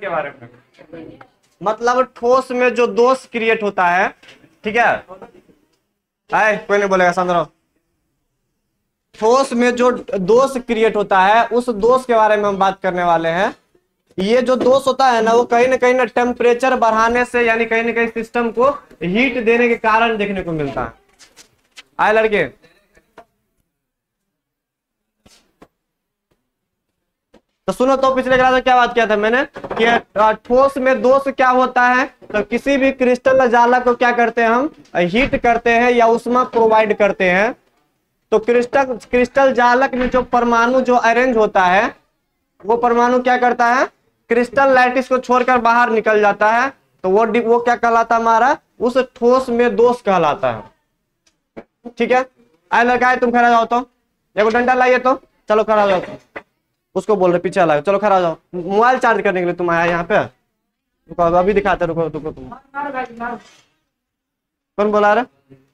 के बारे में, मतलब ठोस में जो दोष क्रिएट होता है, ठीक है, कोई नहीं बोलेगा समझ रहा। ठोस में जो दोष क्रिएट होता है उस दोष के बारे में हम बात करने वाले हैं। ये जो दोष होता है ना, वो कहीं ना टेम्परेचर बढ़ाने से, यानी कहीं ना कहीं सिस्टम को हीट देने के कारण देखने को मिलता है। आए लड़के, तो सुनो, तो पिछले क्लास में क्या बात किया था मैंने कि ठोस में दोष क्या होता है, तो किसी भी क्रिस्टल जालक को क्या करते हैं हम, हीट करते हैं या उष्मा प्रोवाइड करते हैं। तो क्रिस्टल जालक में जो परमाणु जो अरेंज होता है, वो परमाणु क्या करता है, क्रिस्टल लैटिस को छोड़कर बाहर निकल जाता है। तो वो क्या कहलाता है हमारा, उस ठोस में दोष कहलाता है। ठीक है, आए लड़का है, तुम खड़ा जाओ, तो एगो डंडा लाइए, तो चलो खड़ा जाओ। उसको बोल रहे पीछे आ, चलो खड़ा जाओ, मोबाइल चार्ज करने के लिए तुम आया यहाँ पे। रुको अभी दिखाते, रुको रुको तुम, कौन बोला रहे?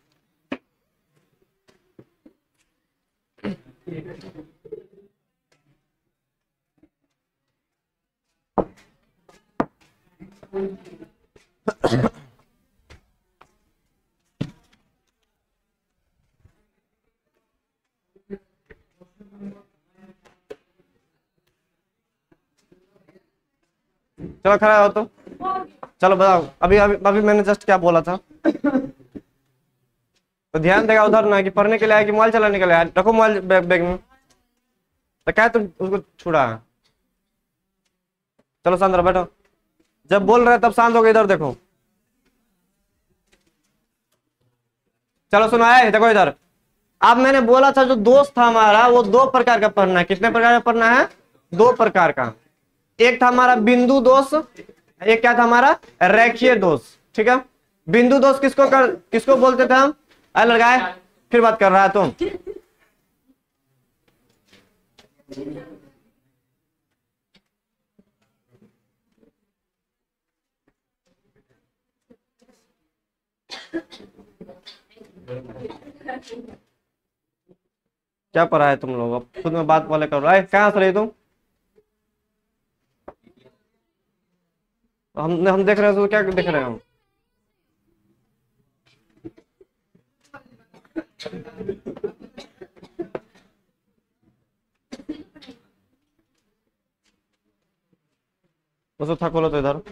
चलो खड़ा हो, तो चलो बताओ, अभी अभी अभी मैंने जस्ट क्या बोला था। तो ध्यान देगा उधर ना, कि पढ़ने के लिए आया कि मोबाइल चलाने के लिए आया। रखो मोबाइल बैग में। तो क्या तुम उसको छुड़ा? चलो शांत रहो, बैठो। जब बोल रहे तब शांत हो गए, इधर देखो। चलो सुनो, आए देखो इधर। अब मैंने बोला था जो दोष था हमारा, वो दो प्रकार का पढ़ना है। कितने प्रकार का पढ़ना है? दो प्रकार का। एक था हमारा बिंदु दोष, एक क्या था हमारा, रेखीय दोष। ठीक है, बिंदु दोष किसको बोलते थे हम? अरे लगाए, फिर बात कर रहा है तुम। क्या पढ़ा है तुम लोग? अब खुद में बात वाले कर रहा है। कहाँ से रही तुम? हम देख रहे हैं, तो क्या देख रहे हैं हम? उसको था, खोलो तो इधर।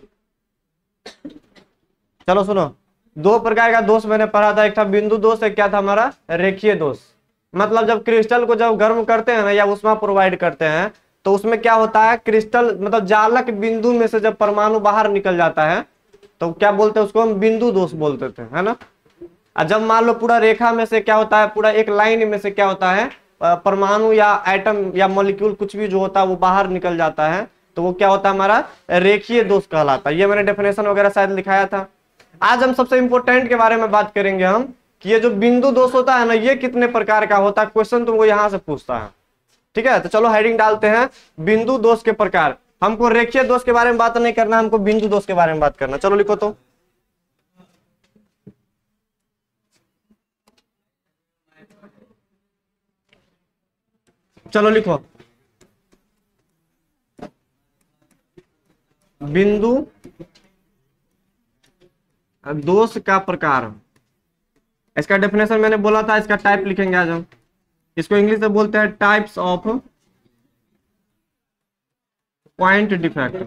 चलो सुनो, दो प्रकार का दोष मैंने पढ़ा था। एक था बिंदु दोष, एक क्या था हमारा, रेखीय दोष। मतलब जब क्रिस्टल को जब गर्म करते हैं ना, या उष्मा प्रोवाइड करते हैं, तो उसमें क्या होता है, क्रिस्टल मतलब जालक बिंदु में से जब परमाणु बाहर निकल जाता है, तो क्या बोलते हैं उसको, हम बिंदु दोष बोलते थे, है ना। और जब मान लो पूरा रेखा में से क्या होता है, पूरा एक लाइन में से क्या होता है, परमाणु या एटम या मॉलिक्यूल कुछ भी जो होता है वो बाहर निकल जाता है, तो वो क्या होता है हमारा, रेखीय दोष कहलाता है। ये मैंने डेफिनेशन वगैरह शायद लिखाया था। आज हम सबसे इंपॉर्टेंट के बारे में बात करेंगे हम, कि ये जो बिंदु दोष होता है ना, ये कितने प्रकार का होता है। क्वेश्चन तुमको यहां से पूछता है। ठीक है, तो चलो हेडिंग डालते हैं, बिंदु दोष के प्रकार। हमको रेखीय दोष के बारे में बात नहीं करना, हमको बिंदु दोष के बारे में बात करना। चलो लिखो तो, चलो लिखो, बिंदु दोष का प्रकार। इसका डेफिनेशन मैंने बोला था, इसका टाइप लिखेंगे आज हम। इसको इंग्लिश में बोलते हैं टाइप्स ऑफ पॉइंट डिफेक्ट।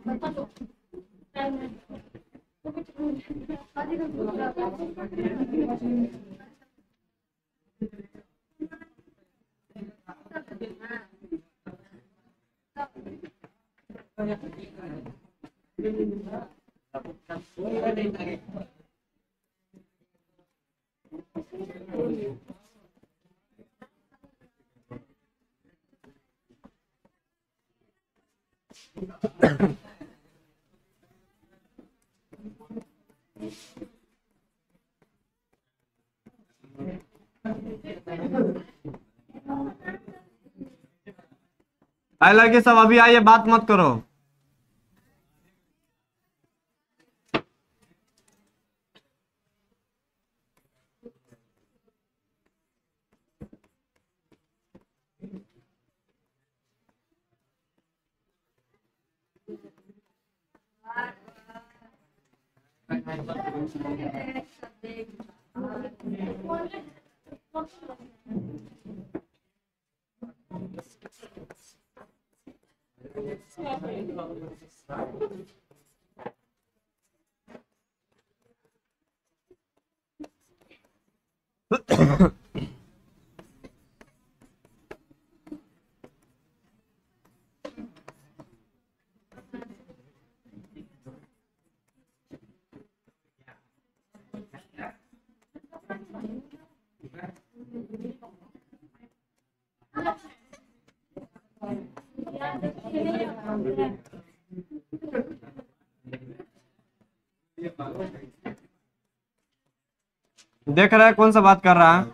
आए लड़के सब अभी आइए, बात मत करो। देख रहा है कौन सा बात कर रहा है।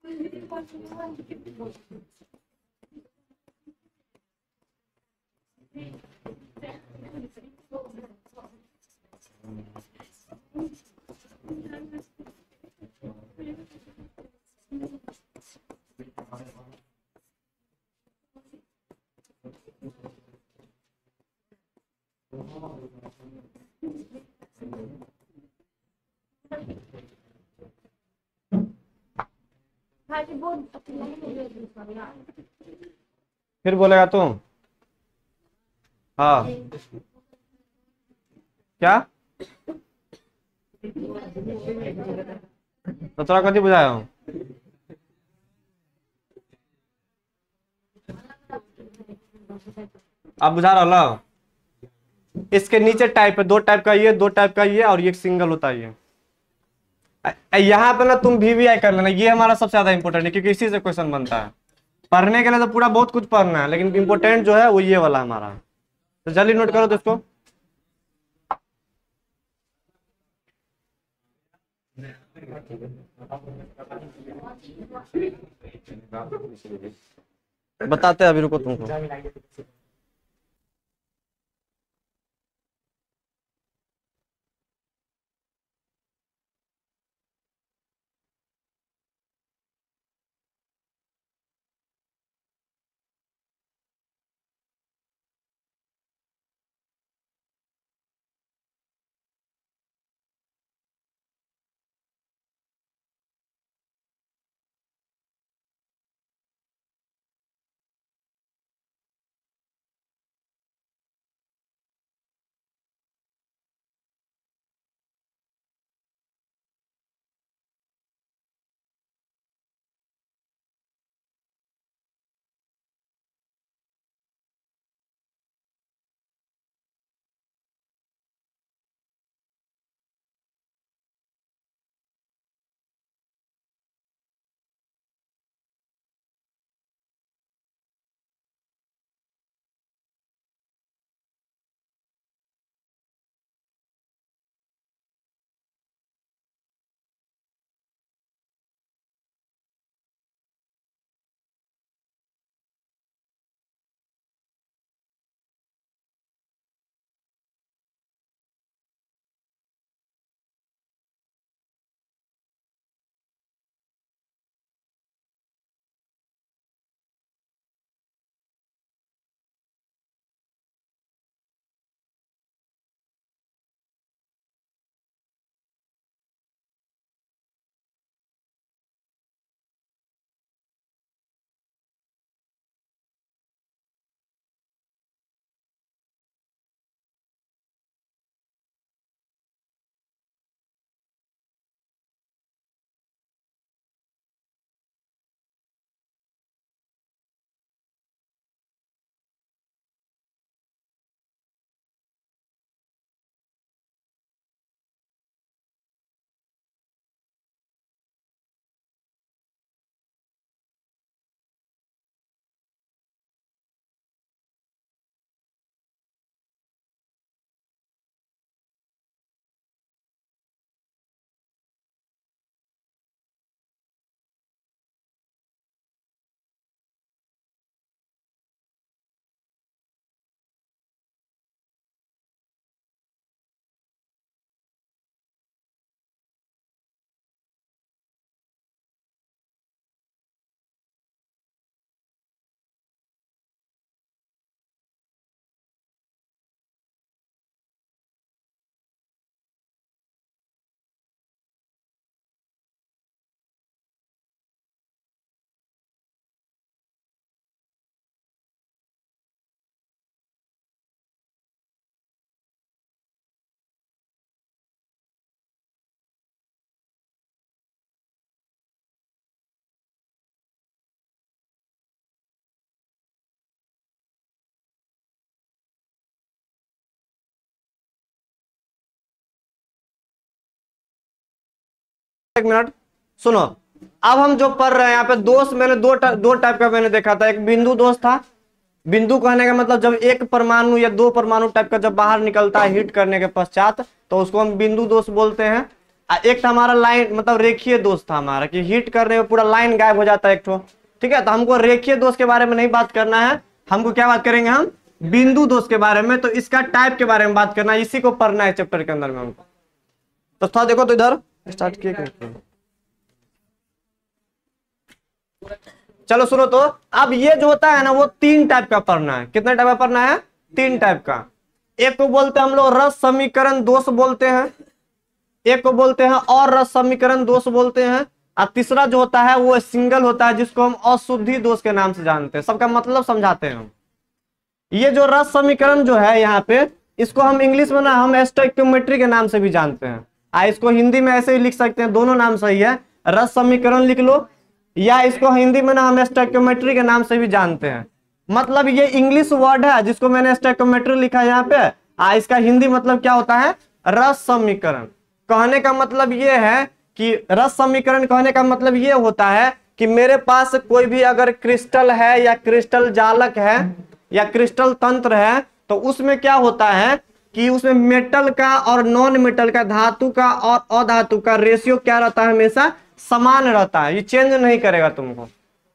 फिर बोलेगा तुम। हाँ क्या तो तोरा कथी बुझाया हूँ। अब बुझा रहा हो। इसके नीचे टाइप है, दो टाइप का ये, दो टाइप का ये, और ये सिंगल होता है ये। यहाँ पे ना तुम VVI कर लेना, ये हमारा सबसे ज्यादा इंपॉर्टेंट है क्योंकि इसी से क्वेश्चन बनता है। पढ़ने के लिए तो पूरा बहुत कुछ पढ़ना है, लेकिन इंपॉर्टेंट जो है वो ये वाला हमारा। तो जल्दी नोट करो दोस्तों। बताते हैं अभी, रुको तुमको। एक मिनट सुनो। अब हम जो पढ़ रहे हैं यहाँ पे दोष, मैंने दो टाइप का मैंने देखा था। एक बिंदु दोष था। बिंदु कहने का मतलब जब एक परमाणु या दो परमाणु टाइप का जब बाहर निकलता है हीट करने के पश्चात, तो उसको हम बिंदु दोष बोलते हैं। एक था हमारा लाइन मतलब रेखीय दोष था हमारा कि हीट करने में पूरा लाइन गायब हो जाता है एक ठो। ठीक है, तो हमको रेखीय दोष के बारे में नहीं बात करना है, हमको क्या बात करेंगे हम बिंदु दोष के बारे में। तो इसका टाइप के बारे में बात करना है, इसी को पढ़ना है चैप्टर के अंदर में हमको। तो थोड़ा देखो तो इधर स्टार्ट किए, चलो सुनो। तो अब ये जो होता है ना वो 3 टाइप का पढ़ना है। कितने टाइप का पढ़ना है? 3 टाइप का। एक को बोलते हैं हम लोग रस समीकरण दोष बोलते हैं, एक को बोलते हैं और रस समीकरण दोष बोलते हैं, और तीसरा जो होता है वो सिंगल होता है जिसको हम अशुद्धि दोष के नाम से जानते हैं। सबका मतलब समझाते हैं हम। ये जो रस समीकरण जो है यहाँ पे, इसको हम इंग्लिश में ना हम स्टोइकियोमेट्री के नाम से भी जानते हैं, इसको हिंदी में ऐसे ही लिख सकते हैं, दोनों नाम सही है, रस समीकरण लिख लो, या इसको हिंदी में ना हम स्टोइकियोमेट्री के नाम से भी जानते हैं। मतलब ये इंग्लिश वर्ड है जिसको मैंने स्टोइकियोमेट्री लिखा है यहाँ पे, इसका हिंदी मतलब क्या होता है? रस समीकरण। कहने का मतलब ये है कि रस समीकरण कहने का मतलब ये होता है कि मेरे पास कोई भी अगर क्रिस्टल है या क्रिस्टल जालक है या क्रिस्टल तंत्र है, तो उसमें क्या होता है कि उसमें मेटल का और नॉन मेटल का, धातु का और अधातु का रेशियो क्या रहता है? हमेशा समान रहता है, ये चेंज नहीं करेगा तुमको।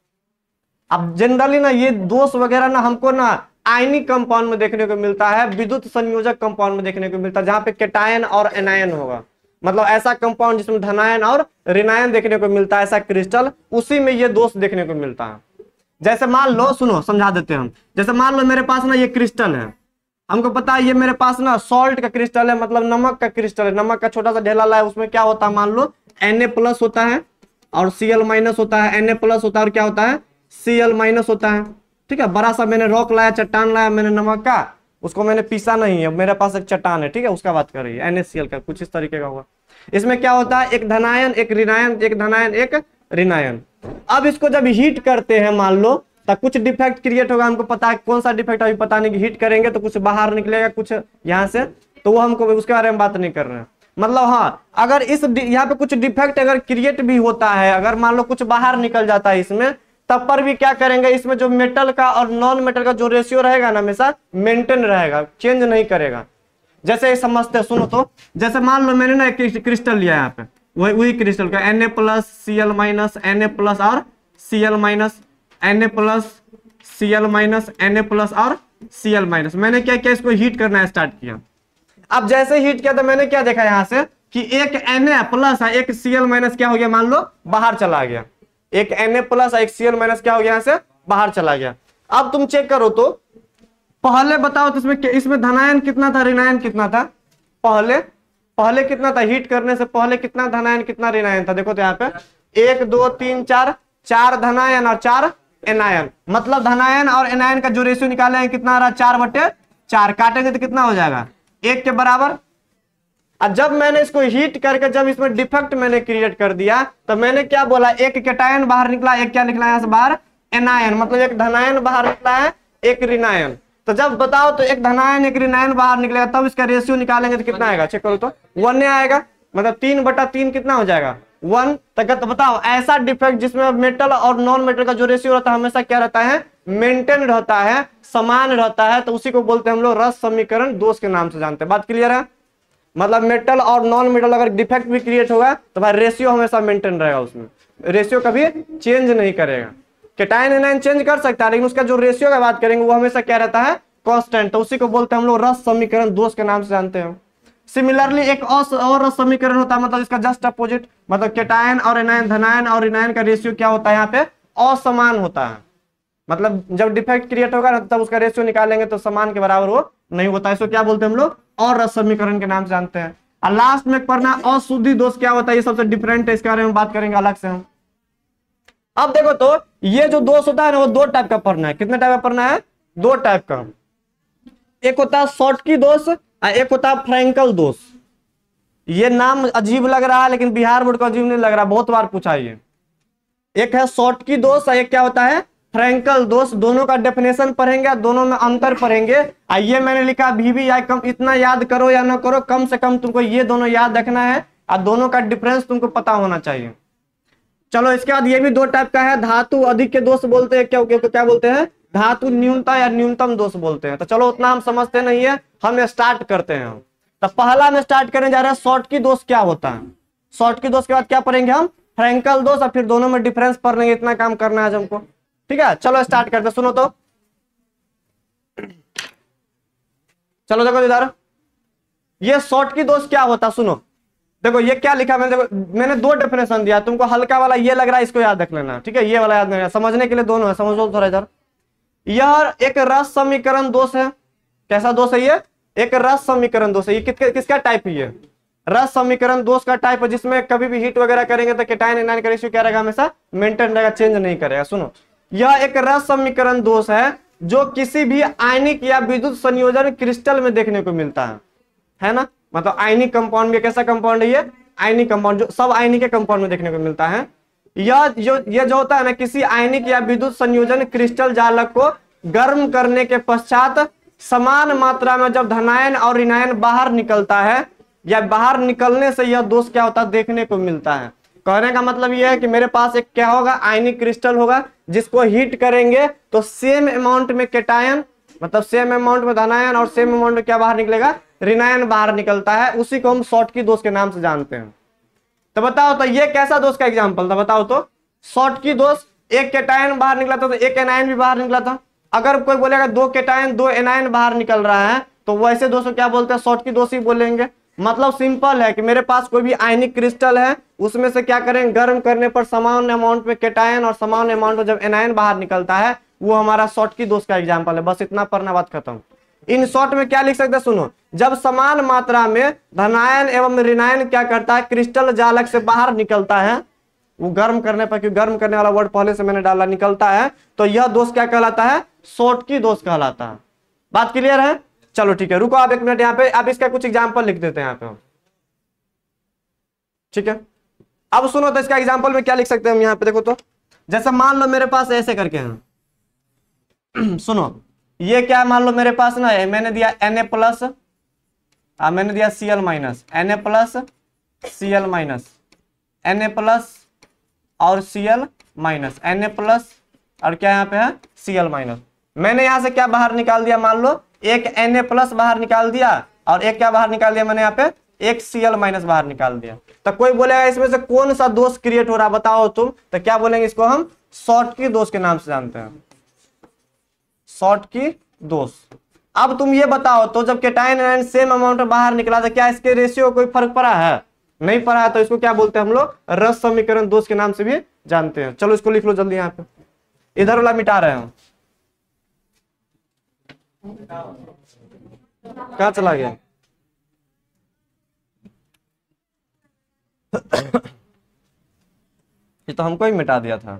अब जनरली ना ये दोष वगैरह ना हमको ना आयनिक कंपाउंड में देखने को मिलता है, विद्युत संयोजक कंपाउंड में देखने को मिलता है, जहां पे केटायन और एनायन होगा। मतलब ऐसा कंपाउंड जिसमें धनायन और ऋणायन देखने को मिलता है, ऐसा क्रिस्टल, उसी में ये दोष देखने को मिलता है। जैसे मान लो, सुनो समझा देते हैं हम। जैसे मान लो मेरे पास ना ये क्रिस्टल है, हमको पता है ये मेरे पास ना सॉल्ट का क्रिस्टल है, मतलब नमक का क्रिस्टल है, नमक का छोटा सा ढेला है, उसमें क्या होता है? मान लो Na+ होता है और Cl- होता है, Na+ होता है और क्या होता है? Cl- होता है। ठीक है, बड़ा सा मैंने रॉक लाया, चट्टान लाया मैंने नमक का, उसको मैंने पीसा नहीं है, मेरे पास एक चट्टान है, ठीक है, उसका बात कर रही है, NaCl का, कुछ इस तरीके का होगा। इसमें क्या होता है? एक धनायन एक ऋणायन, एक धनायन एक ऋणायन। अब इसको जब हीट करते हैं मान लो, तो कुछ डिफेक्ट क्रिएट होगा, हमको पता है कौन सा डिफेक्ट अभी पता नहीं, हीट करेंगे तो कुछ बाहर निकलेगा कुछ यहाँ से, तो वो हमको उसके बारे में बात नहीं कर रहे हैं। मतलब हाँ, अगर इस यहाँ पे कुछ डिफेक्ट अगर क्रिएट भी होता है, अगर मान लो कुछ बाहर निकल जाता है इसमें, तब पर भी क्या करेंगे? इसमें जो मेटल का और नॉन मेटल का जो रेशियो रहेगा ना, हमेशा मेंटेन रहेगा, चेंज नहीं करेगा। जैसे समझते, सुनो तो, जैसे मान लो मैंने ना एक क्रिस्टल लिया यहाँ पे, वही क्रिस्टल का Na+, Cl-, Na+ और Cl-, Na+, Cl-, Na+ और Cl-। मैंने क्या किया? इसको हीट करना स्टार्ट किया। अब जैसे हीट किया तो मैंने क्या देखा यहाँ से कि एक Na+ है, एक Cl- क्या हो गया? मान लो बाहर चला गया, एक Na+ एक Cl- क्या हो गया? यहाँ से बाहर चला गया। अब तुम चेक करो तो पहले बताओ तो इसमें धनायन कितना था, ऋणायन कितना था? पहले कितना था? हीट करने से पहले कितना धनायन कितना ऋणायन था? देखो तो यहाँ पे 1 2 3 4 धनायन और 4 एनायन। मतलब धनायन और एनायन का जो रेशियो निकाले हैं कितना आ रहा? 4/4। काटेंगे तो कितना हो जाएगा? 1 के बराबर। और जब मैंने इसको हीट करके जब इसमें डिफेक्ट मैंने क्रिएट कर दिया, तो मैंने क्या बोला? एक केटायन बाहर निकला, एक क्या निकला यहाँ से बाहर? एनायन। मतलब एक धनायन बाहर निकला है, एक ऋणायन। तो जब बताओ तो एक धनायन एक ऋणायन बाहर निकलेगा, तब इसका रेशियो निकालेंगे तो कितना आएगा? चेक करो तो 1 आएगा। मतलब 3/3 कितना हो जाएगा? 1 तक। तो बताओ ऐसा डिफेक्ट जिसमें मेटल और नॉन मेटल का जो रेशियो रहता है हमेशा क्या रहता है? मेंटेन रहता है, समान रहता है। तो उसी को बोलते हैं हम लोग रस समीकरण दोष के नाम से जानते हैं। बात क्लियर है? मतलब मेटल और नॉन मेटल अगर डिफेक्ट भी क्रिएट होगा तो भाई रेशियो हमेशा मेंटेन रहेगा, उसमें रेशियो कभी चेंज नहीं करेगा। केटायन एनायन चेंज कर सकता है, लेकिन उसका जो रेशियो का बात करेंगे वो हमेशा क्या रहता है? कांस्टेंट। तो उसी को बोलते हैं हम लोग रस समीकरण दोष के नाम से जानते हैं। सिमिलरली एक और रस समीकरण होता है, मतलब इसका जस्ट अपोजिट, मतलब केटायन और एनायन, धनायन और ऋणायन का रेशियो क्या होता है? यहाँ पे असमान होता है। मतलब जब डिफेक्ट क्रिएट होगा ना तब उसका रेशियो निकालेंगे तो समान के बराबर वो नहीं होता है। इसको क्या बोलते हैं हम लोग? और रस समीकरण के नाम से जानते हैं। और लास्ट में पढ़ना अशुद्धि दोष क्या होता है, ये सबसे डिफरेंट है, इसके बारे में बात करेंगे अलग से हम। अब देखो तो ये जो दोष होता है ना वो 2 टाइप का पढ़ना है। कितने टाइप का पढ़ना है? 2 टाइप का। एक होता है शॉर्टकी दोष और एक होता है फ्रैंकल दोष। ये नाम अजीब लग रहा है लेकिन बिहार बोर्ड को अजीब नहीं लग रहा, बहुत बार पूछा ये। एक है शॉर्टकी दोष और एक क्या होता है? फ्रैंकल दोष। दोनों का डेफिनेशन पढ़ेंगे, दोनों में अंतर पढ़ेंगे। ये मैंने लिखा VBI कम, इतना याद करो या ना करो, कम से कम तुमको ये दोनों याद रखना है और दोनों का डिफरेंस तुमको पता होना चाहिए। चलो इसके बाद ये भी 2 टाइप का है। धातु अधिक के दोष बोलते हैं, क्या बोलते हैं? धातु न्यूनता या न्यूनतम दोष बोलते हैं। तो चलो उतना हम समझते नहीं है, हम स्टार्ट करते हैं। तो पहला में स्टार्ट करने जा रहे हैं शॉर्टकी दोष क्या होता है। शॉर्ट की दोस्त के बाद क्या पढ़ेंगे हम, फ्रैंकल दोस्त, और फिर दोनों में डिफरेंस पढ़ लेंगे। इतना काम करना है आज हमको, ठीक है। चलो स्टार्ट करते, सुनो तो, चलो देखो इधर, ये शॉर्ट की दोस्त क्या होता, सुनो। देखो ये क्या लिखा मैंने, देखो मैंने दो डेफिनेशन दिया तुमको, हल्का वाला ये लग रहा है, इसको याद रख लेना, ठीक है। ये वाला याद नहीं, समझने के लिए दोनों है, समझ लो थोड़ा इधर। यह एक रस समीकरण दोष है। कैसा दोष है ये, एक रस समीकरण दोष है। ये किसका टाइप है, ये रस समीकरण दोष का टाइप है, जिसमें कभी भी हीट वगैरह करेंगे तो केटाइन एनायन का रेशियो क्या रहेगा, हमेशा मेंटेन रहेगा, चेंज नहीं करेगा। सुनो, यह एक रस समीकरण दोष है जो किसी भी आयनिक या विद्युत संयोजन क्रिस्टल में देखने को मिलता है ना। मतलब आयनिक कंपाउंड में, कैसा कंपाउंड है ये, आयनिक कंपाउंड, जो सब आयनिक के कंपाउंड में देखने को मिलता है। ये जो होता है ना, किसी आयनिक या विद्युत संयोजन क्रिस्टल जालक को गर्म करने के पश्चात समान मात्रा में जब धनायन और ऋणायन बाहर निकलता है, या बाहर निकलने से यह दोष क्या होता है, देखने को मिलता है। कहने का मतलब यह है कि मेरे पास एक क्या होगा, आयनिक क्रिस्टल होगा, जिसको हीट करेंगे तो सेम अमाउंट में केटायन, मतलब सेम अमाउंट में धनायन, और सेम अमाउंट में क्या बाहर निकलेगा, ऋणायन बाहर निकलता है। उसी को हम शॉर्ट की दोष के नाम से जानते हैं। तो बताओ तो ये कैसा दोष का एग्जांपल था, बताओ तो। शॉर्ट की दोष, एक केटायन बाहर निकला था तो एक एनायन भी बाहर निकला था। अगर कोई बोलेगा दो केटायन दो एनायन बाहर निकल रहा है, तो वैसे दोष को क्या बोलते हैं, शॉर्ट की दोष ही बोलेंगे। मतलब सिंपल है कि मेरे पास कोई भी आयनिक क्रिस्टल है, उसमें से क्या करें, गर्म करने पर समान अमाउंट में केटायन और समान अमाउंट में जब एनायन बाहर निकलता है, वो हमारा शॉर्ट की दोष का एग्जाम्पल है। बस इतना पढ़ना, बात खत्म। इन शॉर्ट में क्या लिख सकते हैं, सुनो, जब समान मात्रा में धनायन एवं ऋणायन क्या करता है, क्रिस्टल जालक से बाहर निकलता है, वो गर्म करने पर, क्योंकि गर्म करने वाला वर्ड पहले से मैंने डाला, निकलता है, तो यह दोष क्या कहलाता है, शॉर्ट की दोष कहलाता है। बात क्लियर है। चलो ठीक है, रुको आप एक मिनट, यहाँ पे आप इसका कुछ एग्जाम्पल लिख देते हैं यहाँ पे हम, ठीक है। अब सुनो तो, इसका एग्जाम्पल में क्या लिख सकते हैं हम यहाँ पे, देखो तो। जैसे मान लो मेरे पास ऐसे करके हैं सुनो, ये क्या, मान लो मेरे पास ना है, मैंने दिया Na प्लस, मैंने दिया Cl minus, Na plus Cl minus, Na plus और Cl माइनस, Na प्लस और क्या यहाँ पे है, Cl माइनस। मैंने यहां से क्या बाहर निकाल दिया, मान लो एक Na प्लस बाहर निकाल दिया, और एक क्या बाहर निकाल दिया मैंने यहाँ पे, एक Cl माइनस बाहर निकाल दिया। तो कोई बोलेगा इसमें से कौन सा दोष क्रिएट हो रहा बताओ तुम, तो क्या बोलेंगे, इसको हम शॉर्ट की दोष के नाम से जानते हैं, शॉर्ट की दोष। अब तुम ये बताओ तो, जब केटायन एनायन सेम अमाउंट में बाहर निकला था, क्या इसके रेशियो कोई फर्क पड़ा है, नहीं पड़ा है, तो इसको क्या बोलते हैं हम लोग, रस समीकरण दोष के नाम से भी जानते हैं। चलो इसको लिख लो जल्दी, यहाँ पे इधर वाला मिटा रहे हैं, कहाँ चला गया ये तो हमको ही मिटा दिया था।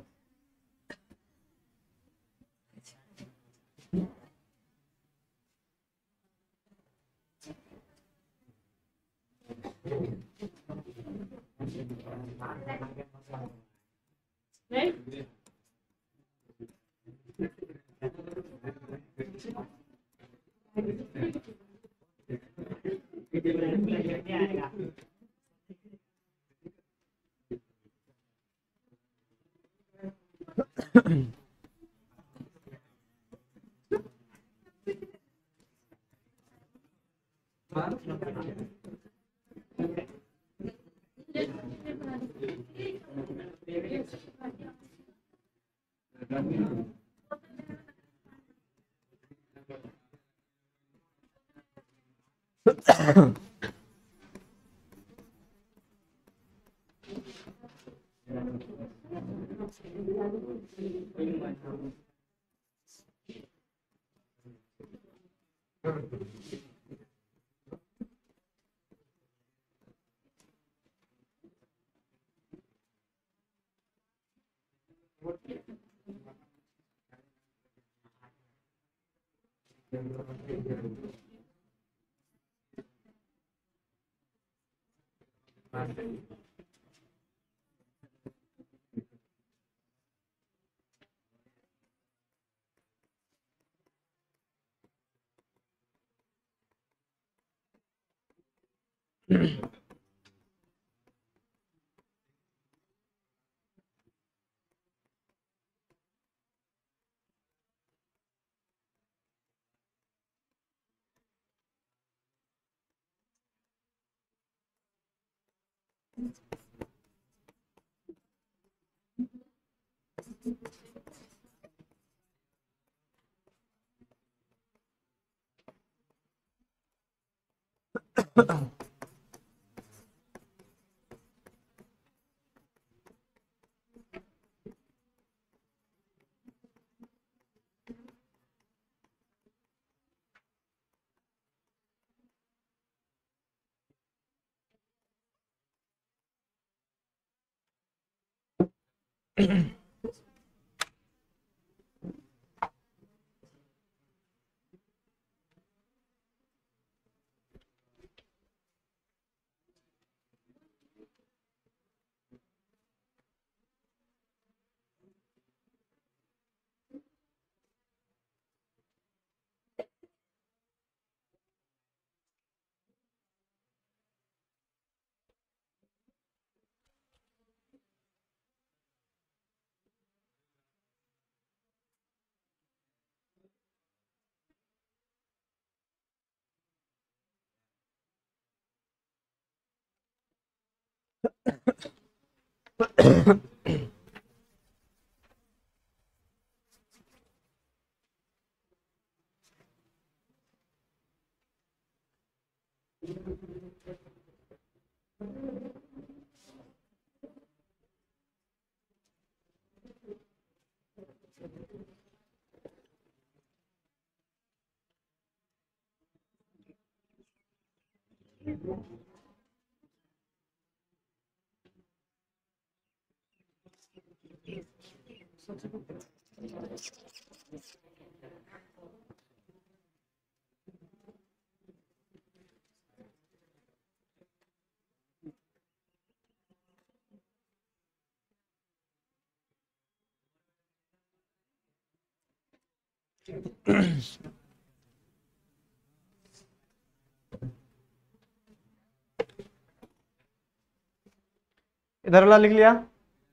इधर वाला लिख लिया।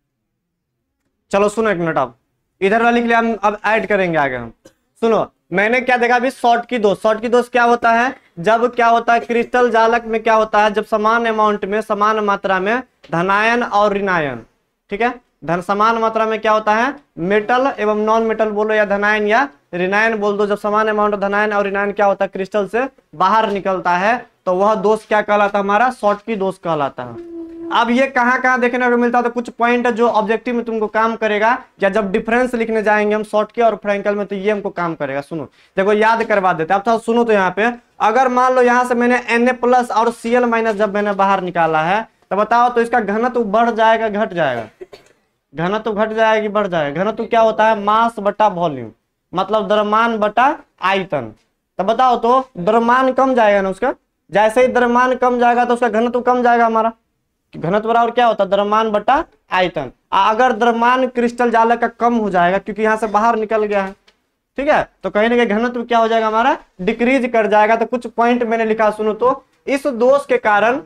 चलो सुनो एक मिनट, आप इधर वाला लिख लिया, हम अब ऐड करेंगे आगे। हम सुनो, मैंने क्या देखा अभी, शॉर्ट की दोष। शॉर्ट की दोष क्या होता है, जब क्या होता है क्रिस्टल जालक में क्या होता है, जब समान अमाउंट में समान मात्रा में धनायन और ऋणायन, ठीक है, धन समान मात्रा में क्या होता है, मेटल एवं नॉन मेटल बोलो या धनायन या ऋणायन बोल दो, जब समान अमाउंट धनायन और ऋणायन क्या होता है क्रिस्टल से बाहर निकलता है, तो वह दोष क्या कहलाता है, हमारा शॉर्ट की दोष कहलाता है। अब ये कहाँ कहाँ देखने को मिलता है, तो कुछ पॉइंट जो ऑब्जेक्टिव में तुमको काम करेगा, या जब डिफरेंस लिखने जाएंगे हम शॉर्ट के और फ्रैंकल में, तो ये हमको काम करेगा। सुनो देखो, याद करवा देते अब। तो सुनो, तो यहाँ पे अगर मान लो यहाँ से मैंने Na+ और Cl- जब मैंने बाहर निकाला है, तो बताओ तो इसका घनत्व बढ़ जाएगा घट जाएगा, घनत्व घट जाएगा कि बढ़ जाएगा। घनत्व क्या होता है, मास बटा वॉल्यूम, मतलब द्रव्यमान बटा आयतन। तो बताओ तो द्रव्यमान कम जाएगा ना उसका, जैसे ही द्रव्यमान कम जाएगा तो उसका घनत्व कम जाएगा हमारा। घनत्व बराबर क्या होता है, द्रव्यमान बटा आयतन। अगर द्रव्यमान क्रिस्टल जालक का कम हो जाएगा क्योंकि यहाँ से बाहर निकल गया है, ठीक है, तो कहीं ना कहीं घनत्व क्या हो जाएगा हमारा, डिक्रीज कर जाएगा। तो कुछ पॉइंट मैंने लिखा, सुनो तो, इस दोष के कारण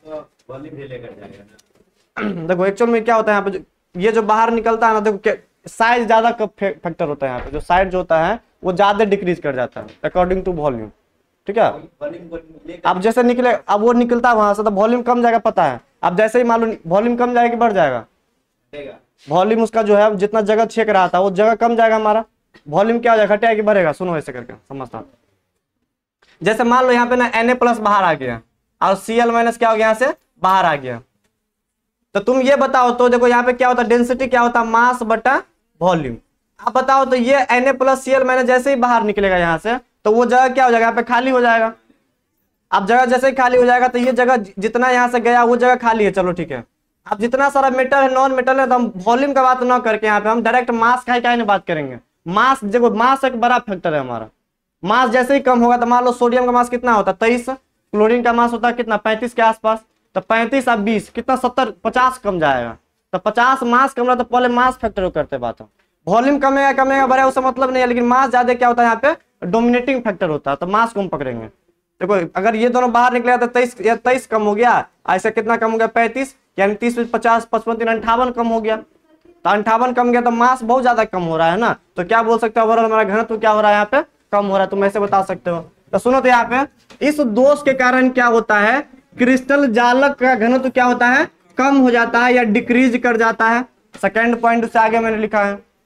देखो एक्चुअल में क्या होता है यहाँ पे, ये जो बाहर निकलता है ना, देखो साइज ज्यादा फैक्टर होता है यहाँ पे, जो साइज जो होता है वो ज्यादा डिक्रीज कर जाता है अकॉर्डिंग टू वॉल्यूम, ठीक है। अब जैसे निकले, अब वो निकलता है वहां से, तो वॉल्यूम कम जाएगा पता है। अब जैसे ही मान लो वॉल्यूम कम जाएगा कि बढ़ जाएगा, वॉल्यूम उसका जो है जितना जगह छेक रहा था वो जगह कम जाएगा हमारा, वॉल्यूम क्या हो जाएगा, घटेगा कि बढ़ेगा। सुनो ऐसे करके समझता, जैसे मान लो यहाँ पे ना Na+ बाहर आ गया और Cl- क्या हो गया, यहाँ से बाहर आ गया, तो तुम ये बताओ तो, देखो यहाँ पे क्या होता है, डेंसिटी क्या होता है, मास बटा वॉल्यूम। अब बताओ तो ये Na+ Cl- जैसे ही बाहर निकलेगा यहाँ से, तो वो जगह क्या हो जाएगा, यहाँ पे खाली हो जाएगा। अब जगह जैसे ही खाली हो जाएगा तो ये जगह जितना यहाँ से गया वो जगह खाली है, चलो ठीक है। अब जितना सारा मेटल है नॉन मेटल है, तो हम वॉल्यूम का बात ना करके यहाँ पे हम डायरेक्ट मास का क्या बात करेंगे। मास, देखो मास एक बड़ा फैक्टर है हमारा। मास जैसे ही कम होगा, तो मान लो सोडियम का मास कितना होता है 23, क्लोरीन का मास होता है कितना 35 के आसपास, तो 35 और 20 कितना 70, 50 कम जाएगा। तो 50 मास कम रहा तो पहले मास फैक्टर करते बात है। वॉल्यूम कमेगा कमेगा बढ़ेगा उससे मतलब नहीं है, लेकिन मास ज्यादा क्या होता है यहाँ पे डोमिनेटिंग फैक्टर होता है, तो मास को हम पकड़ेंगे। देखो अगर ये दोनों बाहर निकले तो 23 कम हो गया, ऐसे कितना कम हो गया 35, यानी 30 में 50 55 3 58 कम हो गया, तो 58 कम गया, तो मास बहुत ज्यादा कम हो रहा है ना। तो क्या बोल सकते हो, ओवरऑल हमारा घनत्व क्या हो रहा है यहाँ पे, कम हो रहा है। तुम ऐसे बता सकते हो। तो सुनो तो यहाँ पे इस दोष के कारण क्या होता है, क्रिस्टल जालक का घनत्व क्या होता है, कम हो जाता है या डिक्रीज कर जाता है। सेकेंड पॉइंट से आगे मैंने लिखा है,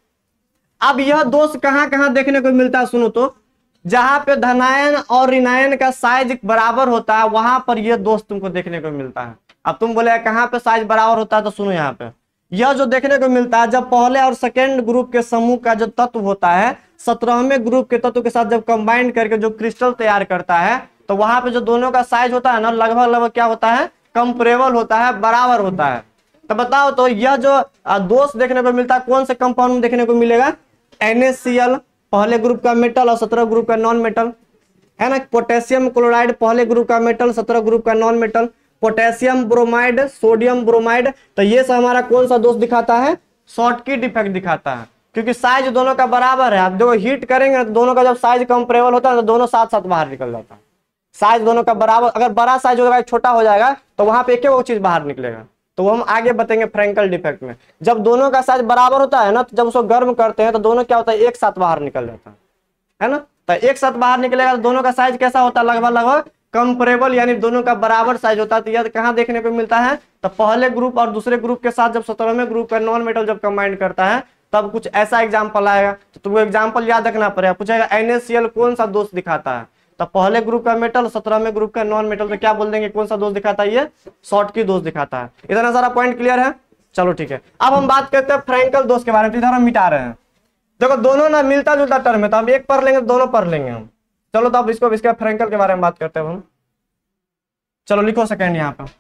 अब यह दोष कहां कहां देखने को मिलता है सुनो तो, जहां पे धनायन और ऋणायन का साइज बराबर होता है वहां पर यह दोष तुमको देखने को मिलता है। अब तुम बोले कहां पे साइज बराबर होता है, तो सुनो यहाँ पे यह जो देखने को मिलता है, जब पहले और सेकेंड ग्रुप के समूह का जो तत्व होता है 17वें ग्रुप के तत्व के साथ जब कंबाइन करके जो क्रिस्टल तैयार करता है, तो वहां पे जो दोनों का साइज होता है ना, लगभग लगभग क्या होता है, कंपेरेबल होता है, बराबर होता है। तो बताओ तो यह जो दोष देखने को मिलता है कौन से कंपाउंड में देखने को मिलेगा? NaCl पहले ग्रुप का मेटल और 17 ग्रुप का नॉन मेटल, है ना। पोटेशियम क्लोराइड पहले ग्रुप का मेटल, 17 ग्रुप का non metal. Potassium bromide, sodium bromide, तो ये सब हमारा कौन सा दोष दिखाता है? शॉर्टकी डिफेक्ट दिखाता है, क्योंकि साइज दोनों का बराबर है। आप देखो हीट करेंगे तो दोनों का जब साइज कंपेरेबल होता है तो दोनों साथ साथ बाहर निकल जाता है। साइज दोनों का बराबर, अगर बड़ा साइज होगा छोटा हो जाएगा तो वहां पे एक ही चीज बाहर निकलेगा। तो वो हम आगे बताएंगे फ्रैंकल डिफेक्ट में। जब दोनों का साइज बराबर होता है ना, तो जब उसको गर्म करते हैं तो दोनों क्या होता है, एक साथ बाहर निकल जाता है ना। तो एक साथ बाहर निकलेगा तो दोनों का साइज कैसा होता है? लगभग लगभग कंपेरेबल, यानी दोनों का बराबर साइज होता है। तो यह कहां देखने को मिलता है? तो पहले ग्रुप और दूसरे ग्रुप के साथ जब 17वें ग्रुप का नॉन मेटल जब कंबाइन करता है तब कुछ ऐसा एग्जाम्पल आएगा। तो तुमको एग्जाम्पल याद रखना पड़ेगा। पूछेगा NaCl कौन सा दोष दिखाता है, तो पहले ग्रुप का मेटल 17वें ग्रुप का नॉन मेटल, तो क्या बोल देंगे कौन सा दोष दिखाता है? ये शॉर्ट की दोष दिखाता है। इतना सारा पॉइंट क्लियर है? चलो ठीक है, अब हम बात करते हैं फ्रैंकल दोष के बारे में। इधर हम मिटा रहे हैं, देखो दोनों ना मिलता जुलता टर्म है, तो हम एक पढ़ लेंगे तो दोनों पढ़ लेंगे हम। चलो तो अब इसको इसके फ्रैंकल के बारे में बात करते हैं हम। चलो लिखो सेकेंड यहाँ पे।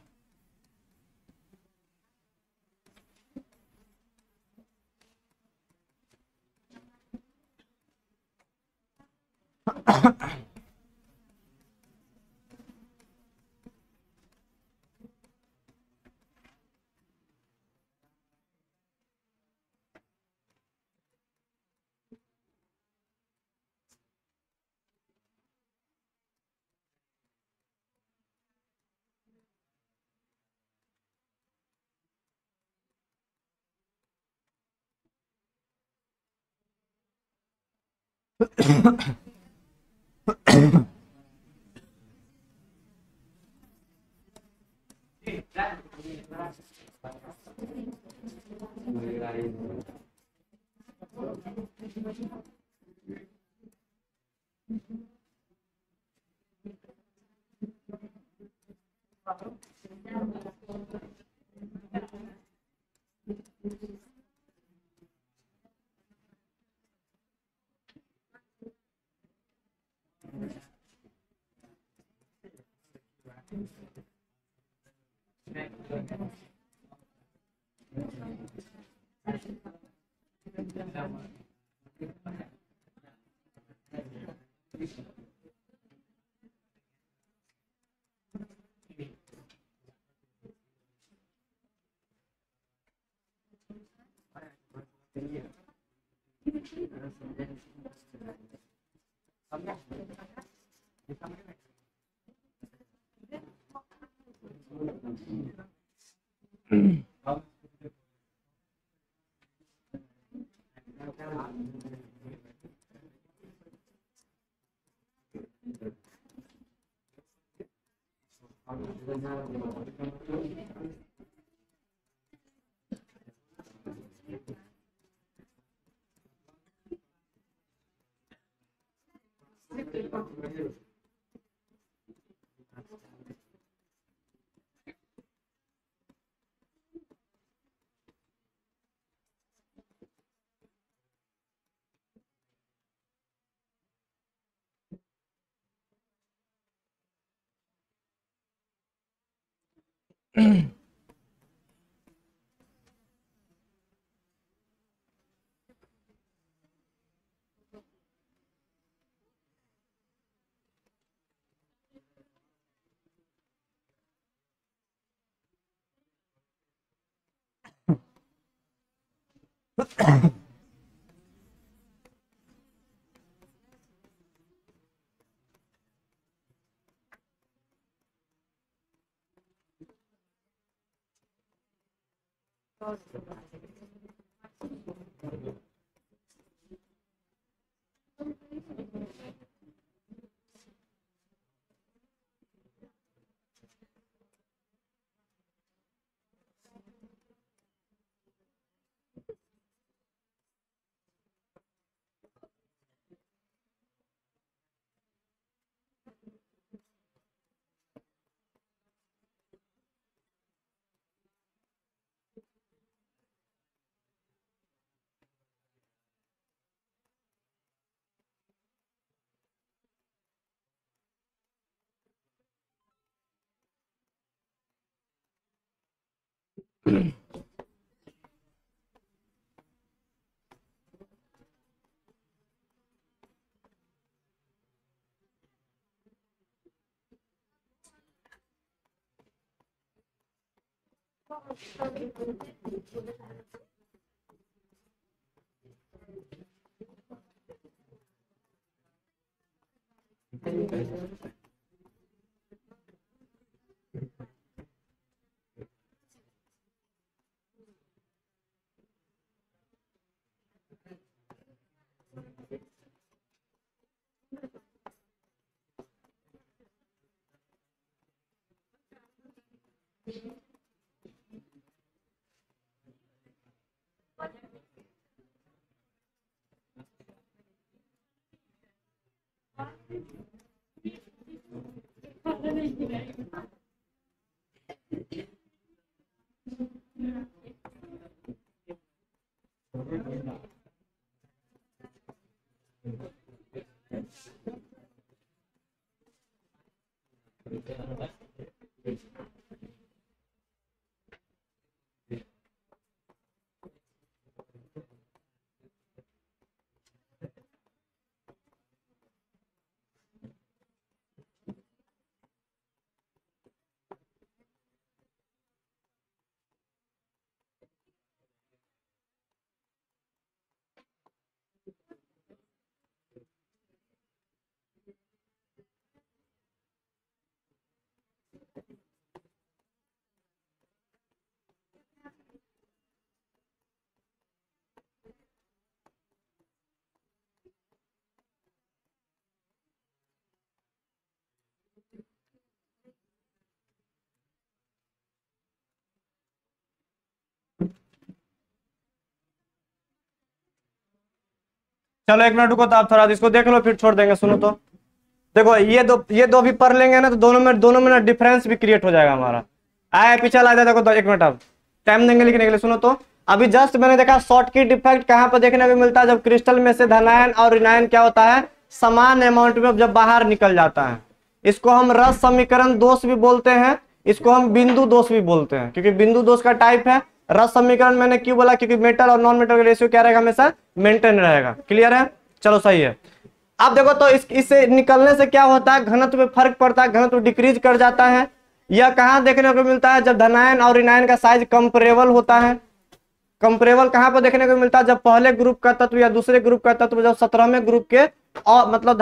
चलो एक मिनट रुको, तो आप थोड़ा इसको देख लो फिर छोड़ देंगे। सुनो तो देखो, ये दो भी पढ़ लेंगे ना तो दोनों में डिफरेंस भी क्रिएट हो जाएगा हमारा। आया पीछे ला देखो तो एक मिनट अब टाइम देंगे लिखने के लिए। सुनो तो अभी जस्ट मैंने देखा शॉर्टकट इफेक्ट कहाँ पर देखने को मिलता है, जब क्रिस्टल में से धनायन और ऋणायन क्या होता है, समान अमाउंट में जब बाहर निकल जाता है। इसको हम रस समीकरण दोष भी बोलते हैं, इसको हम बिंदु दोष भी बोलते हैं, क्योंकि बिंदु दोष का टाइप है। रस समीकरण मैंने क्यों बोला, क्योंकि मेटल और नॉन मेटल का रेशियो क्या रहेगा, हमेशा मेंटेन रहेगा। क्लियर है, चलो सही है। अब देखो तो इससे निकलने से क्या होता है, घनत्व में फर्क पड़ता है, घनत्व डिक्रीज कर जाता है। यह कहां देखने को मिलता है, जब धनायन और ऋणायन का साइज कंपेरेबल होता है। कंपेरेबल कहां पर देखने को मिलता है, जब पहले ग्रुप का तत्व या दूसरे ग्रुप का तत्व जब 17वें ग्रुप के मतलब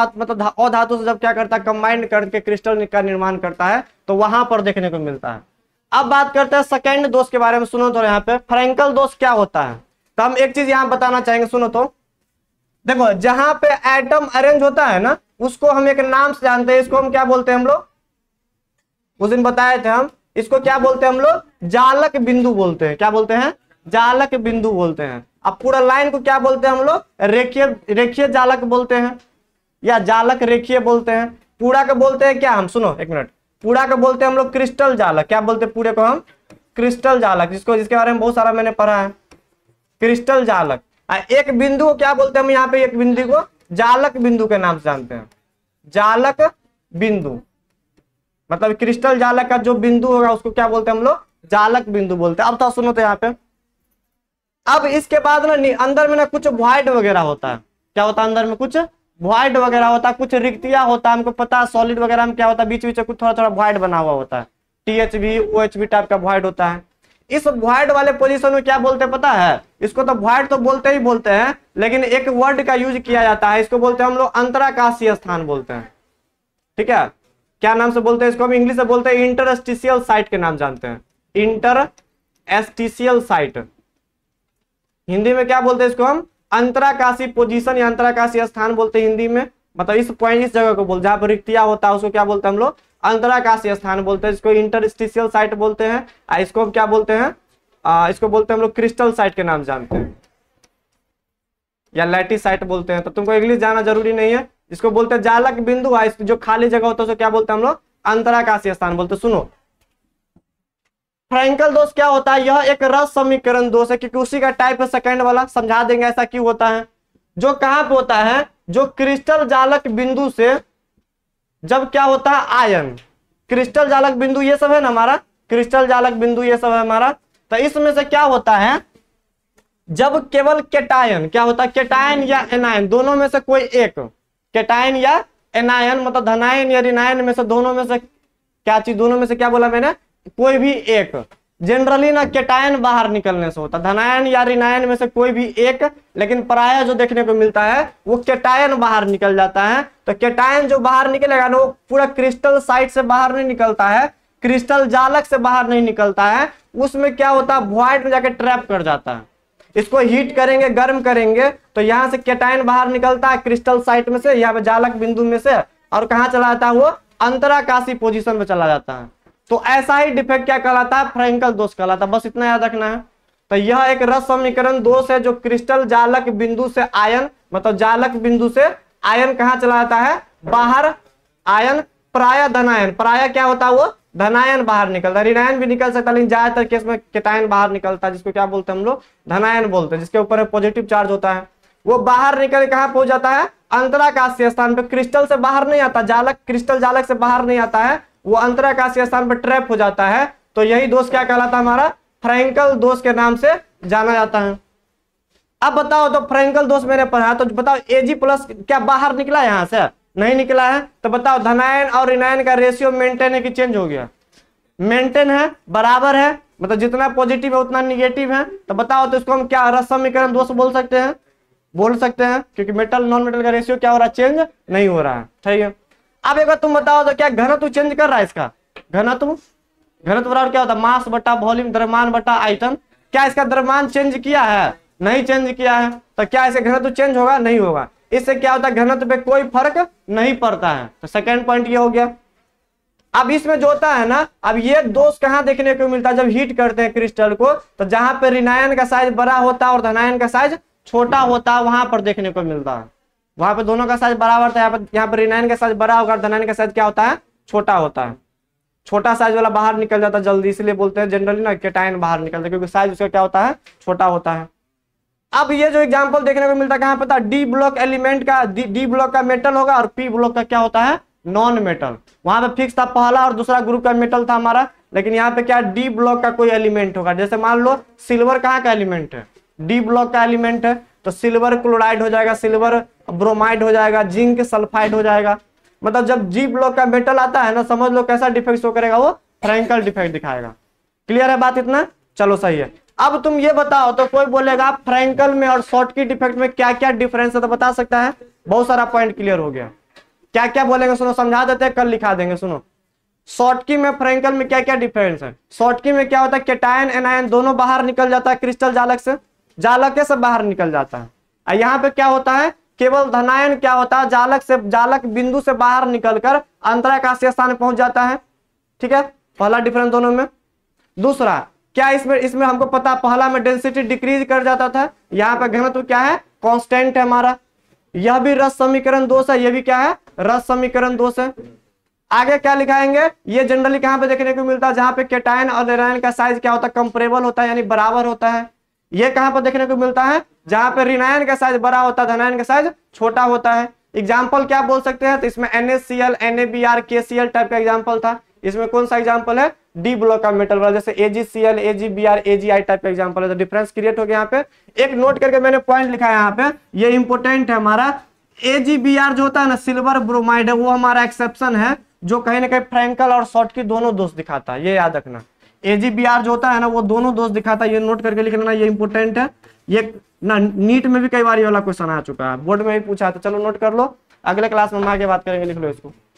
अधातु से जब क्या करता है, कंबाइंड करके क्रिस्टल का निर्माण करता है, तो वहां पर देखने को मिलता है। अब बात करते हैं सेकंड दोष के बारे में। सुनो तो यहाँ पे फ्रैंकल दोष क्या होता है, तो हम एक चीज यहाँ बताना चाहेंगे। सुनो तो देखो, जहां पे एटम अरेंज होता है ना, उसको हम एक नाम से जानते हैं। इसको हम क्या बोलते हैं, हम लोग उस दिन बताए थे, हम इसको क्या बोलते हैं, हम लोग जालक बिंदु बोलते हैं। क्या बोलते हैं, जालक बिंदु बोलते हैं। अब पूरा लाइन को क्या बोलते हैं हम लोग, रेखीय जालक बोलते हैं, या जालक रेखीय बोलते हैं। पूरा को बोलते हैं क्या हम, सुनो एक मिनट, पूरा को बोलते हैं हम लोग क्रिस्टल जालक। क्या बोलते हैं पूरे को हम, क्रिस्टल जालक, जिसके बारे में बहुत सारा मैंने पढ़ा है, क्रिस्टल जालक। एक बिंदु को क्या बोलते हैं हम, यहाँ पे एक बिंदु को जालक बिंदु के नाम से जानते हैं। जालक बिंदु मतलब क्रिस्टल जालक का जो बिंदु होगा उसको क्या बोलते हैं हम लोग, जालक बिंदु बोलते हैं। अब तो सुनो तो यहाँ पे, अब इसके बाद ना अंदर में ना कुछ वॉइड वगैरह होता है। क्या होता है, अंदर में कुछ वॉइड वगैरह होता है, कुछ रिक्तियां होता है। हमको पता है सॉलिड वगैरह में क्या होता है, बीच बीच में कुछ थोड़ा थोड़ा वॉइड बना हुआ होता है, THV OHV टाइप का वॉइड होता है। इस वॉइड वाले पोजीशन में क्या बोलते हैं पता है, इसको तो वॉइड तो बोलते ही बोलते हैं, लेकिन एक वर्ड का यूज किया जाता है, इसको बोलते हैं हम लोग अंतराकाशीय स्थान बोलते हैं। ठीक है, क्या नाम से बोलते हैं इसको, हम इंग्लिश से बोलते हैं इंटरस्टिशियल साइट के नाम जानते हैं, इंटरस्टिशियल साइट। हिंदी में क्या बोलते हैं इसको, हम अंतराकाशी पोजीशन या अंतराकाशीय स्थान बोलते हैं हिंदी में। मतलब इस पॉइंट, इस जगह को बोलते हैं जहां पर रिक्तियां होता है, उसको क्या बोलते हैं हम लोग, अंतराकाशीय स्थान बोलते हैं। इसको इंटरस्टिशियल साइट बोलते हैं। इसको हम क्या बोलते हैं, इसको बोलते हैं हम लोग क्रिस्टल साइट के नाम जानते हैं, या लैटिस साइट बोलते हैं। तो तुमको इंग्लिश जाना जरूरी नहीं है। इसको बोलते हैं जालक बिंदु, जो खाली जगह होता है उसको क्या बोलते हैं हम लोग, अंतराकाशीय स्थान बोलते हैं। सुनो फ्रैंकल दोष क्या होता है, यह एक रस समीकरण दोष है, क्योंकि उसी का टाइप है सेकंड वाला। समझा देंगे ऐसा क्यों होता है। जो कहां पे होता है, जो क्रिस्टल जालक बिंदु से जब क्या होता है, आयन, क्रिस्टल जालक बिंदु ये सब है ना हमारा, क्रिस्टल जालक बिंदु ये सब है हमारा। तो इसमें से क्या होता है, जब केवल केटायन, क्या होता है, केटायन या एनायन दोनों में से कोई एक, केटायन या एनायन मतलब धनायन या ऋणायन में से दोनों में से क्या चीज, दोनों में से क्या बोला मैंने, कोई भी एक। जनरली ना केटायन बाहर निकलने से होता, धनायन या ऋणायन में से कोई भी एक, लेकिन प्रायः जो देखने को मिलता है वो केटायन बाहर निकल जाता है। तो केटायन जो बाहर निकलेगा ना वो पूरा क्रिस्टल साइड से बाहर नहीं निकलता है, क्रिस्टल जालक से बाहर नहीं निकलता है, उसमें क्या होता है, वॉइड में जाके ट्रैप कर जाता है। इसको हीट करेंगे, गर्म करेंगे तो यहाँ से केटायन बाहर निकलता है क्रिस्टल साइट में से, यहाँ पे जालक बिंदु में से, और कहाँ चला जाता है, वो अंतराकाशी पोजीशन में चला जाता है। तो ऐसा ही डिफेक्ट क्या कहलाता है, फ्रैंकल दोष कहलाता है। बस इतना याद रखना है। तो यह एक रस समीकरण दोष है जो क्रिस्टल जालक बिंदु से आयन, मतलब जालक बिंदु से आयन कहाँ चला जाता है, बाहर। आयन प्राय धनायन, प्राय क्या होता है, वो धनायन बाहर निकलता है। ऋणायन भी निकल सकता है लेकिन ज्यादातर केस में केटायन बाहर निकलता है, जिसको क्या बोलते हैं हम लोग, धनायन बोलते हैं, जिसके ऊपर पॉजिटिव चार्ज होता है। वो बाहर निकल कहाँ पहुंच जाता है, अंतराकाशीय स्थान पे। क्रिस्टल से बाहर नहीं आता, जालक, क्रिस्टल जालक से बाहर नहीं आता है, वो अंतराकाशीय स्थान पर ट्रैप हो जाता है। तो यही दोष क्या कहलाता है, हमारा फ्रैंकल दोष के नाम से जाना जाता है। अब बताओ, तो फ्रैंकल दोष मैंने पढ़ा, तो बताओ Ag प्लस क्या बाहर निकला, यहां से नहीं निकला है। तो बताओ धनायन और ऋणायन का रेशियो मेंटेन है कि चेंज हो गया, मेंटेन है, बराबर है, मतलब जितना पॉजिटिव है उतना निगेटिव है। तो बताओ, तो इसको हम क्या रस समीकरण दोष बोल सकते हैं, बोल सकते हैं, क्योंकि मेटल नॉन मेटल का रेशियो क्या हो रहा है, चेंज नहीं हो रहा है। ठीक है, अब एक बार तुम बताओ तो क्या घनत्व चेंज कर रहा है इसका, घनत्व, घनत्व बराबर क्या होता है, मास बटा वॉल्यूम, द्रव्यमान बटा आयतन। क्या इसका द्रव्यमान चेंज किया है, नहीं चेंज किया है। तो क्या इसे घनत्व चेंज होगा, नहीं होगा। इससे क्या होता है, घनत्व पे कोई फर्क नहीं पड़ता है। तो सेकंड पॉइंट ये हो गया। अब इसमें जो होता है ना, अब ये दोष कहाँ देखने को मिलता है, जब हीट करते हैं क्रिस्टल को, तो जहां पे ऋणायन का साइज बड़ा होता है और धनायन का साइज छोटा होता है, वहां पर देखने को मिलता है। वहां पे दोनों का साइज बराबर था, यहाँ पर ऋणायन का साइज बड़ा होगा, धनायन का साइज क्या होता है, छोटा होता है। छोटा साइज वाला बाहर निकल जाता है जल्दी, इसलिए बोलते हैं जनरली ना केटायन बाहर निकलता है, क्योंकि साइज उसका क्या होता है, छोटा होता है। अब ये जो एग्जांपल देखने को मिलता है कहाँ पता, डी ब्लॉक एलिमेंट का, डी ब्लॉक का मेटल होगा और पी ब्लॉक का क्या होता है, नॉन मेटल। वहां पे फिक्स था, पहला और दूसरा ग्रुप का मेटल था हमारा, लेकिन यहाँ पे क्या डी ब्लॉक का कोई एलिमेंट होगा। जैसे मान लो सिल्वर कहाँ का एलिमेंट है, डी ब्लॉक का एलिमेंट है, तो सिल्वर क्लोराइड हो जाएगा, सिल्वर ब्रोमाइड हो जाएगा, जिंक सल्फाइड हो जाएगा। मतलब जब जी ब्लॉक का मेटल आता है ना, समझ लो कैसा डिफेक्ट शो करेगा, वो फ्रैंकल डिफेक्ट दिखाएगा। क्लियर है बात इतना, चलो सही है। अब तुम ये बताओ, तो कोई बोलेगा फ्रैंकल में और शॉर्टकी डिफेक्ट में क्या क्या डिफरेंस है, तो बता सकता है, बहुत सारा पॉइंट क्लियर हो गया। क्या क्या बोलेंगे सुनो, समझा देते हैं, कल लिखा देंगे। सुनो, शॉर्टकी में फ्रैंकल में क्या क्या डिफरेंस है। शॉर्टकी में क्या होता है, केटायन एनायन दोनों बाहर निकल जाता है क्रिस्टल जालक से, जालक से बाहर निकल जाता है। यहाँ पे क्या होता है, केवल धनायन क्या होता है, जालक से, जालक बिंदु से बाहर निकलकर अंतराकाशीय स्थान पहुंच जाता है। ठीक है, पहला डिफरेंस दोनों में। दूसरा क्या, इसमें हमको पता, पहला में डेंसिटी डिक्रीज कर जाता था, यहाँ पे घनत्व क्या है, कांस्टेंट है हमारा। यह भी रस समीकरण दोष है, यह भी क्या है, रस समीकरण दोष है। आगे क्या लिखाएंगे, ये जनरली कहां पे देखने को मिलता है, जहां पे केटायन और एनायन का साइज क्या होता है, कंपरेबल होता है, यानी बराबर होता है। ये कहां पर देखने को मिलता है, जहां पे ऋणायन का साइज बड़ा होता है, धनायन का साइज छोटा होता है। एग्जाम्पल क्या बोल सकते हैं, तो इसमें NaCl, NaBr, KCl टाइप का एग्जाम्पल था। इसमें कौन सा एग्जाम्पल है, डी ब्लॉक का मेटल वाला, जैसे AgCl, AgBr, AgI टाइप का एग्जाम्पल है। तो डिफरेंस क्रिएट हो गया। यहाँ पे एक नोट करके मैंने पॉइंट लिखा है, यहाँ पे ये इंपोर्टेंट है हमारा। AgBr जो होता है ना, सिल्वर ब्रोमाइड है, वो हमारा एक्सेप्शन है, जो कहीं ना कहीं फ्रैंकल और शॉर्टकी दोनों दोष दिखाता है, ये याद रखना। AgBr जो होता है ना, वो दोनों दोष दिखाता है, ये नोट करके लिख लेना, ये इंपोर्टेंट है। ये ना नीट में भी कई बार ये वाला क्वेश्चन आ चुका है, बोर्ड में भी पूछा है, तो चलो नोट कर लो, अगले क्लास में हम आगे बात करेंगे, लिख लो इसको।